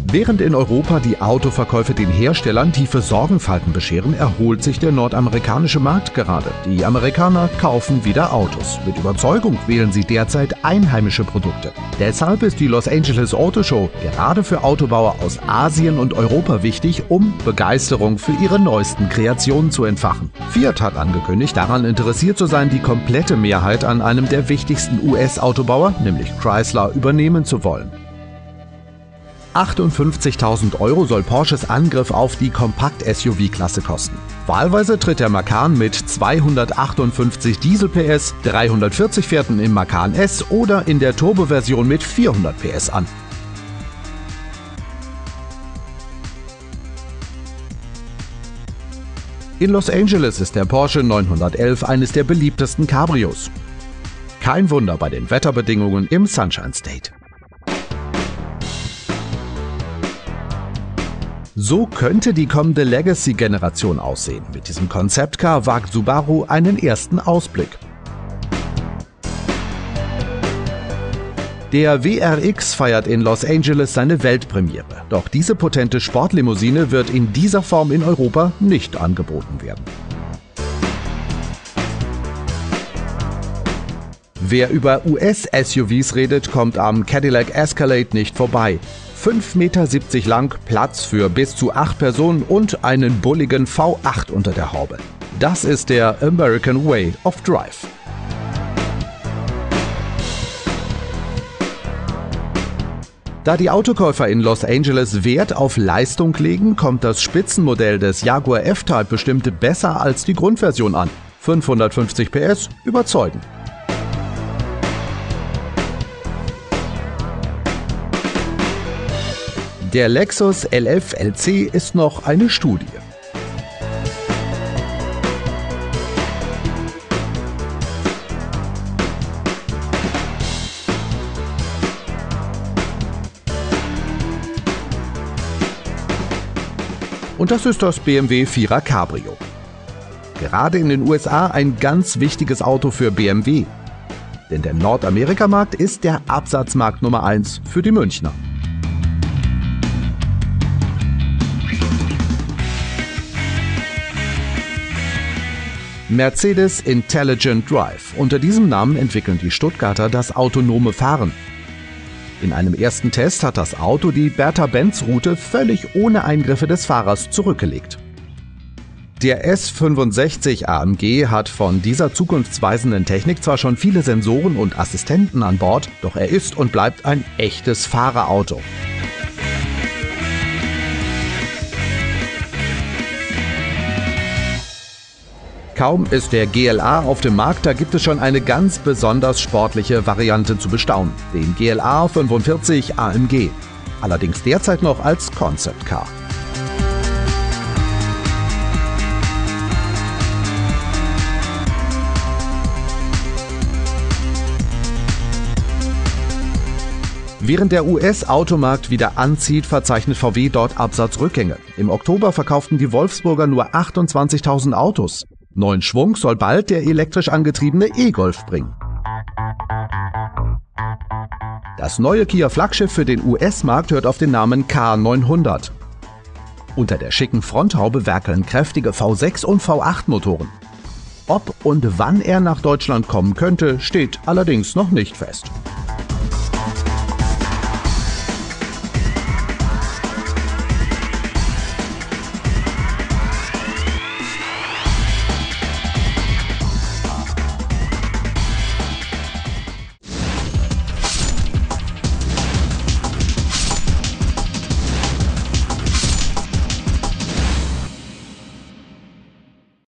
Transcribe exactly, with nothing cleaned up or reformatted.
Während in Europa die Autoverkäufe den Herstellern tiefe Sorgenfalten bescheren, erholt sich der nordamerikanische Markt gerade. Die Amerikaner kaufen wieder Autos. Mit Überzeugung wählen sie derzeit einheimische Produkte. Deshalb ist die Los Angeles Auto Show gerade für Autobauer aus Asien und Europa wichtig, um Begeisterung für ihre neuesten Kreationen zu entfachen. Fiat hat angekündigt, daran interessiert zu sein, die komplette Mehrheit an einem der wichtigsten U S-Autobauer, nämlich Chrysler, übernehmen zu wollen. achtundfünfzigtausend Euro soll Porsches Angriff auf die Kompakt-S U V-Klasse kosten. Wahlweise tritt der Macan mit zweihundertachtundfünfzig Diesel-P S, dreihundertvierzig Pferden im Macan S oder in der Turbo-Version mit vierhundert P S an. In Los Angeles ist der Porsche neunhundertelf eines der beliebtesten Cabrios. Kein Wunder bei den Wetterbedingungen im Sunshine State. So könnte die kommende Legacy-Generation aussehen. Mit diesem Concept-Car wagt Subaru einen ersten Ausblick. Der W R X feiert in Los Angeles seine Weltpremiere. Doch diese potente Sportlimousine wird in dieser Form in Europa nicht angeboten werden. Wer über U S-S U Vs redet, kommt am Cadillac Escalade nicht vorbei. fünf Meter siebzig lang, Platz für bis zu acht Personen und einen bulligen V acht unter der Haube. Das ist der American Way of Drive. Da die Autokäufer in Los Angeles Wert auf Leistung legen, kommt das Spitzenmodell des Jaguar F-Type bestimmt besser als die Grundversion an. fünfhundertfünfzig P S überzeugen. Der Lexus L F L C ist noch eine Studie. Und das ist das B M W vierer Cabrio. Gerade in den U S A ein ganz wichtiges Auto für B M W. Denn der Nordamerikamarkt ist der Absatzmarkt Nummer eins für die Münchner. Mercedes Intelligent Drive. Unter diesem Namen entwickeln die Stuttgarter das autonome Fahren. In einem ersten Test hat das Auto die Bertha-Benz-Route völlig ohne Eingriffe des Fahrers zurückgelegt. Der S fünfundsechzig A M G hat von dieser zukunftsweisenden Technik zwar schon viele Sensoren und Assistenten an Bord, doch er ist und bleibt ein echtes Fahrerauto. Kaum ist der G L A auf dem Markt, da gibt es schon eine ganz besonders sportliche Variante zu bestaunen, den G L A fünfundvierzig A M G, allerdings derzeit noch als Concept Car. Während der U S-Automarkt wieder anzieht, verzeichnet V W dort Absatzrückgänge. Im Oktober verkauften die Wolfsburger nur achtundzwanzigtausend Autos. Neuen Schwung soll bald der elektrisch angetriebene E-Golf bringen. Das neue Kia-Flaggschiff für den U S-Markt hört auf den Namen K neunhundert. Unter der schicken Fronthaube werkeln kräftige V sechs und V acht Motoren. Ob und wann er nach Deutschland kommen könnte, steht allerdings noch nicht fest.